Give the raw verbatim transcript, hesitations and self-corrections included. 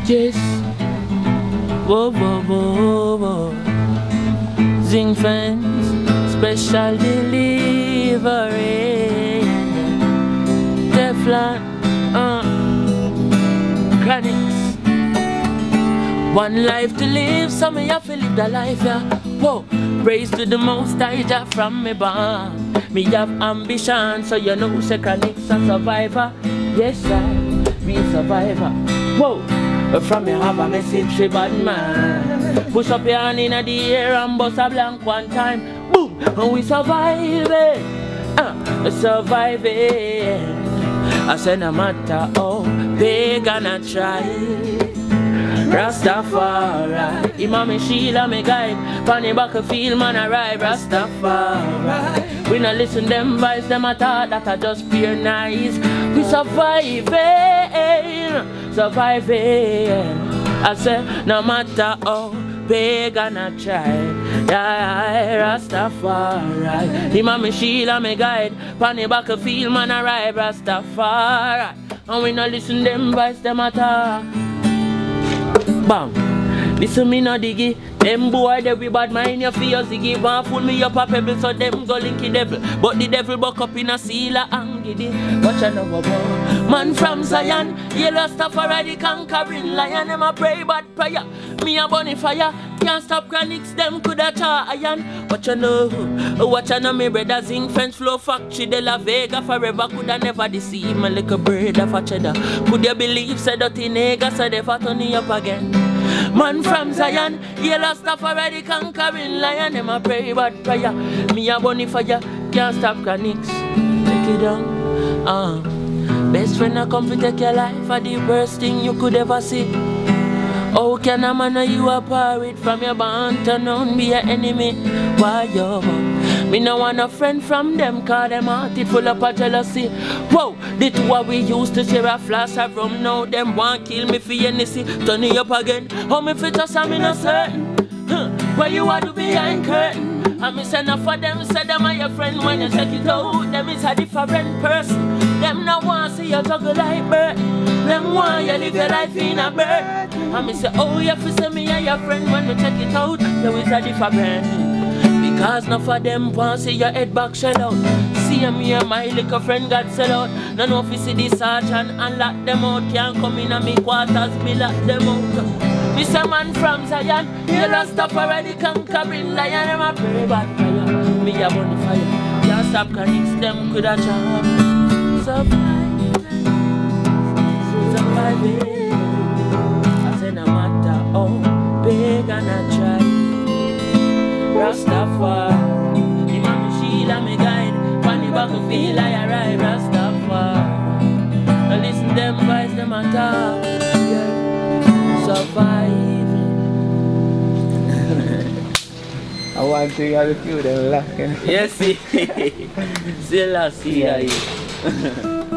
Yes. Whoa, whoa, whoa, whoa. Zing fans, special delivery. Teflon, uh, Chronixx. One life to live, so me have to live the life, yeah. Whoa, praise to the most I just from me born. Me have ambition, so you know say Chronixx a survivor. Yes, I be a survivor. Whoa, from me have a message for bad man. Push up your hand in the air and bust a blank one time. Boom, and we survive it. Uh, surviving. I said no matter how big and I try. Rastafari, Imam Sheila me guide. Panny back a field man I ride. Rastafari, we not listen them vibes. Them a thought that I just pure nice. We surviving, surviving. I say no matter how big and I try. Yeah, Rastafari, Imam Sheila me guide. Panny back a field man I ride. Rastafari, and we not listen them vibes. Them a talk. Bang. Listen me no diggy. Them boy they be bad mind your fear ziggy. Want fool me up a pebble so them go linky devil. But the devil buck up in a sealer and giddy. Watch a number boy. Man from Zion, yellow stuff already conquering lion. Them a pray bad prayer. Me a bunny fire. Can't stop Chronixx, them coulda try iron. Watch a know, watch a know me brother Zing Fence Flow Factory de la Vega forever. Coulda never deceive me like a bird of a cheddar. Could you believe say dirty nigga so they fat on up again? Man from Zion, yellow stuff already conquering lion. Them a pray bad prayer. Me a bunny fire, can't stop Chronixx. Take it down. Uh. Best friend a come to take your life for the worst thing you could ever see. How can a man you apart with from your bond to none be your enemy? Why yo? Me no want a friend from them cause them heart it full up of jealousy. Whoa, this what we used to share a flash of rum. Now them want kill me for any see. Turn it up again. How me fit us I'm not certain. Huh. Where you are to behind curtain. And me send up for them, say them are your friend. When you check it out, them is a different person. Them no want see you juggle like bird. Them want you live your life in a bird. And me say, oh you fi say me and your friend. When we check it out, there is a different. Because enough of them want see your head back shell out. See me and my little friend got sell out. No know if you see the sergeant and lock them out. Can't come in and me quarters, me lock them out. Me say man from Zion, yellow stuff already conquering lion. Them a pray bad prayer. Me a burn fire. Can't stop Chronixx, them coulda chop. Surviving, surviving. I say no matter how big and I try. Rastafari, Imam Sheila me guide. Funny back of feel I arrive. Rastafari, now listen them voice them a talk. Yeah. Surviving. I want to have a few them laughing. Yes, see. Still I see.